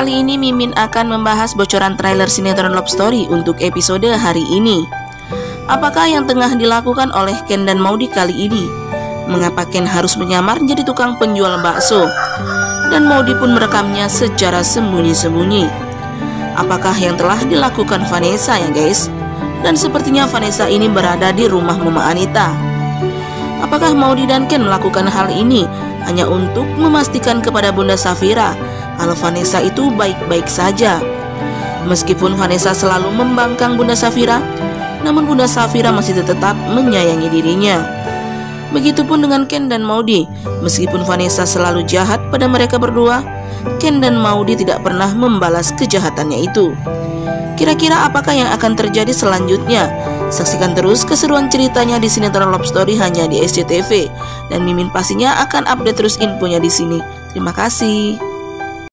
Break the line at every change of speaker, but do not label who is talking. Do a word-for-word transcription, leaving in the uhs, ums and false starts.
kali ini Mimin akan membahas bocoran trailer sinetron Love Story untuk episode hari ini. Apakah yang tengah dilakukan oleh Ken dan Maudy kali ini? Mengapa Ken harus menyamar menjadi tukang penjual bakso? Dan Maudy pun merekamnya secara sembunyi-sembunyi. Apakah yang telah dilakukan Vanessa ya guys? Dan sepertinya Vanessa ini berada di rumah Mama Anita. Apakah Maudy dan Ken melakukan hal ini hanya untuk memastikan kepada Bunda Safira kalau Vanessa itu baik-baik saja? Meskipun Vanessa selalu membangkang Bunda Safira, namun Bunda Safira masih tetap menyayangi dirinya. Begitupun dengan Ken dan Maudy. Meskipun Vanessa selalu jahat pada mereka berdua, Ken dan Maudy tidak pernah membalas kejahatannya itu. Kira-kira apakah yang akan terjadi selanjutnya? Saksikan terus keseruan ceritanya di sinetron Love Story hanya di S C T V, dan Mimin pastinya akan update terus infonya di sini. Terima kasih.